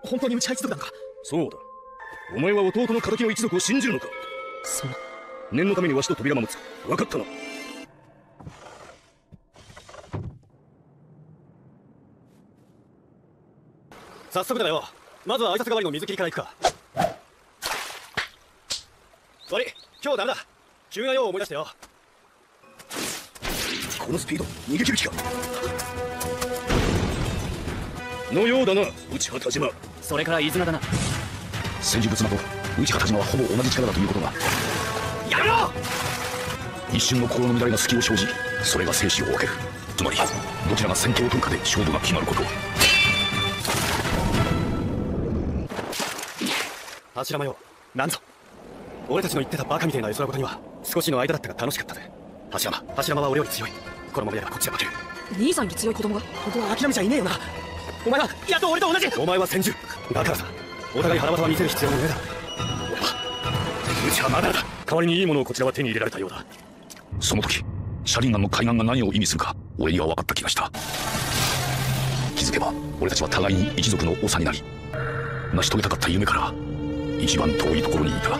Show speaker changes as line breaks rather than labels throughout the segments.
本当に内派一族なのか？
そうだ。お前は弟の敵の一族を信じるのか？
そんな。
念のためにわしと扉間持つ。分かったな。
早速だよ。まずは挨拶代わりの水切りから行くか。悪い、今日ダメだ。急な用を思い出してよ。
このスピード、逃げ切る気か。のようだな、内葉田島。
それから飯綱だな。
戦時仏間と内葉田島はほぼ同じ力だということだ。
やめろ！
一瞬の心の乱れが隙を生じ、それが生死を分ける。つまりどちらが先手を取るかで勝負が決まること。
柱間よ、なんぞ。俺たちの言ってたバカみたいな絵空事には少しの間だったが楽しかったぜ。柱間は俺より強い。このままやればこっちが負ける。
兄さんに強い子供が
本当は諦めちゃいねえよな。お前はやっと俺と同じ。お前は戦獣だからさ、お互い腹渡は見せる必要もねえだろ。俺は内葉まだだ。代わりにいいものをこちらは手に入れられたようだ。
その時車輪岩の海岸が何を意味するか俺には分かった気がした。気づけば俺たちは互いに一族の長になり、成し遂げたかった夢から一番遠いところにいた。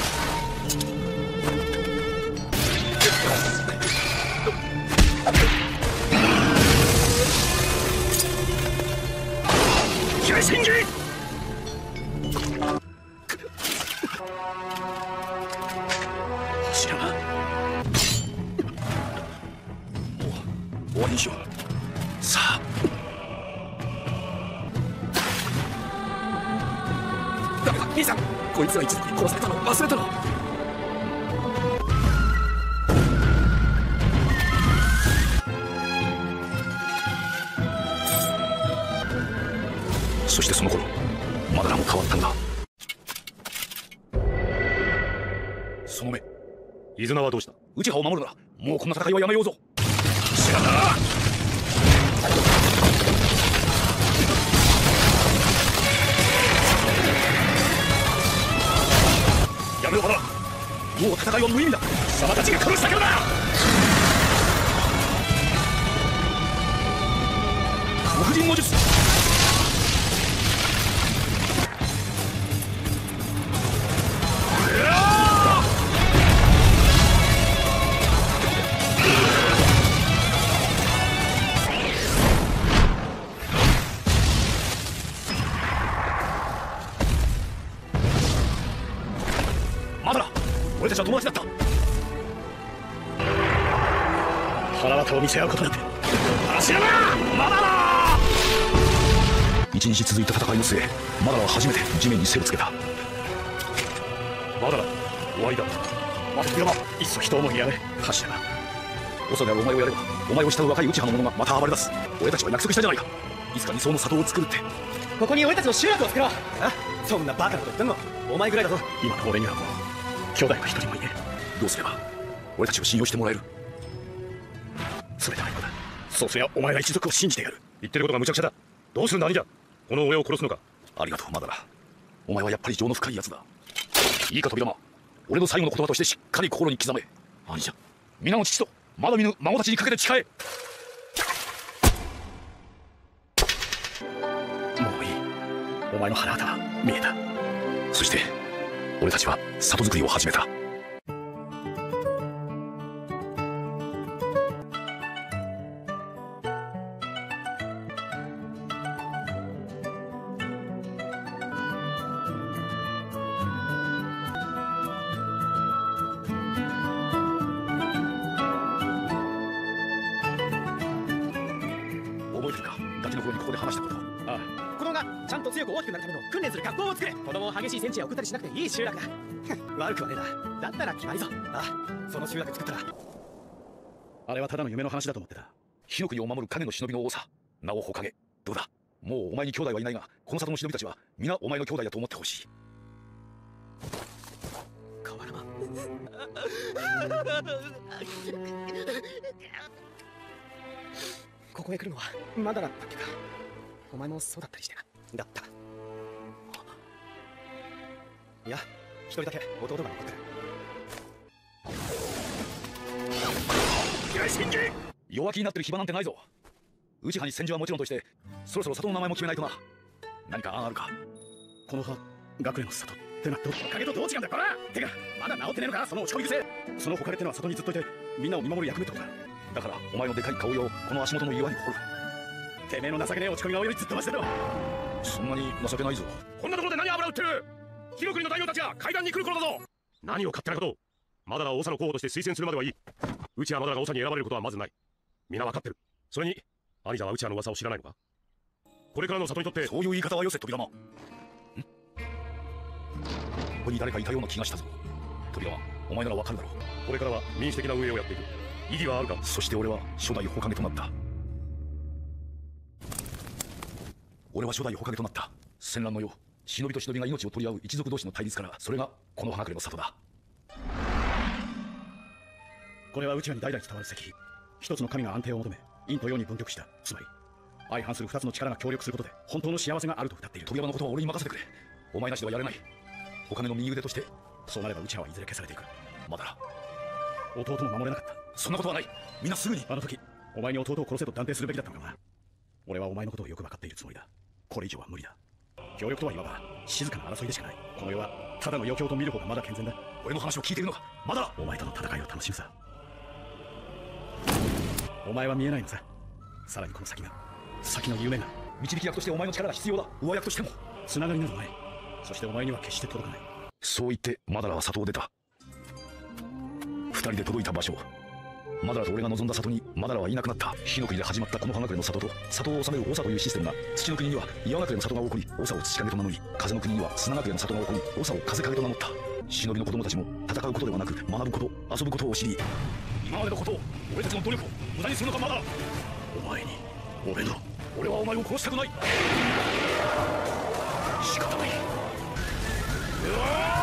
真珠！柱間、もう終わりにしよう。さあ。ダメだ、兄さん、こいつら一族に殺されたの忘れたの。そしてその頃マダラも変わったんだ。その目、
飯綱はどうした？
内葉を守るならもうこんな戦いはやめようぞ。知らんだな。やめろマダラ、もう戦いは無意味だ。貴様たちが殺したからだ。黒人の術。マダラ、俺たちは友達だった。腹渡を見せ合うことなんて。柱間、マダラ！一日続いた戦いの末、マダラは初めて地面に背をつけた。
マダラ、終わりだ。
待て、山、いっそ人思いやめ。柱間、遅であるお前をやれば、お前を慕う若い内葉の者がまた暴れ出す。俺たちは約束したじゃないか。いつか理想の里を作るって。
ここに俺たちの集落を作ろう。あ、そんなバカなこと言ってんのお前ぐらいだぞ。
今の俺にはもう兄弟は一人もいねえ。どうすれば俺たちを信用してもらえる？それでは今だ。そうすりゃお前が一族を信じてやる。
言ってることが無茶苦茶だ。どうするんだ兄者。この親を殺すのか？
ありがとうマダラ。お前はやっぱり情の深いやつだ。いいか扉間、俺の最後の言葉としてしっかり心に刻め。兄者、皆の父とまだ見ぬ孫たちにかけて誓え。もういい。お前の腹渡は見えた。そして俺たちは里作りを始めた。覚えてるか、ガキの頃にここで話したこと。
ああ、子供がちゃんと強く大きくなるための訓練する学校を作れ。子供を激しい戦地へ送ったりしなくていい集落だ。悪くはねえな。だったら決まりぞ。ああ、その集落作ったら。
あれはただの夢の話だと思ってた。火の国を守る影の忍びの多さ、名をほかげ。どうだ、もうお前に兄弟はいないが、この里の忍びたちは皆お前の兄弟だと思ってほしい。
河原間ここへ来るのはまだだったっけか。お前もそうだったりしてな。だった。いや、一人だけ弟が残ってる。
弱気になってる暇なんてないぞ。内葉に戦場はもちろんとして、そろそろ里の名前も決めないとな。 何か案あるか？
この葉学園の里ってなって影とどう違うんだこら。てかまだ治ってねえのかその落ち込み癖。そのほかれってのは里にずっといてみんなを見守る役目ってことだ。
だからお前のでかい顔用この足元の岩に掘る。
てめえの情けねえ落ち込み顔よりずっとマシだろ。
そんなに情けないぞ。
こんなところで何油売ってる。火の国の大名たちが階段に来る頃だぞ。何を勝手なことを。マダラを長の候補として推薦するまではいい。内葉マダラが長に選ばれることはまずない。皆分かってる。それに兄者は内葉の噂を知らないのか。これからの里にとって
そういう言い方はよせ扉間。ここに誰かいたような気がしたぞ。扉間、お前ならわかるだろう。
これからは民主的な運営をやっていく。意義はあるか。
そして俺は初代火影となった。俺は初代火影となった。戦乱の世、忍びと忍びが命を取り合う一族同士の対立から、それがこの花暮の里だ。
これは内輪に代々伝わる石碑。一つの神が安定を求め陰と陽に分極した。つまり相反する二つの力が協力することで本当の幸せがあると謳っている。
鳥山のことは俺に任せてくれ。お前なしではやれない。火影の右腕として。
そうなれば内輪はいずれ消されていく。
まだ
弟も守れなかった。
そんなことはない。みんなすぐに。
あの時お前に弟を殺せと断定するべきだったのかな。俺はお前のことをよく分かっているつもりだ。これ以上は無理だ。協力とはいわば静かな争いでしかない。この世はただの余興と見る方がまだ健全だ。
俺の話を聞いているのか。まだ
お前との戦いを楽しむさ。お前は見えないのさ。さらにこの先の夢が。
導き役としてお前の力が必要だ。上役としても
つながりなどない。そしてお前には決して届かない。
そう言ってマダラは里を出た。二人で届いた場所、マダラと俺が望んだ里にマダラはいなくなった。火の国で始まったこの葉隠れの里と里を治める長というシステムが、土の国には岩隠れの里が起こり長を土影と名乗り、風の国には砂隠れの里が起こり長を風影と名乗った。忍びの子供たちも戦うことではなく学ぶこと、遊ぶことを知り、今までのことを、俺たちの努力を無駄にするのかマダラ。お前に俺はお前を殺したくない。仕方ない。うわー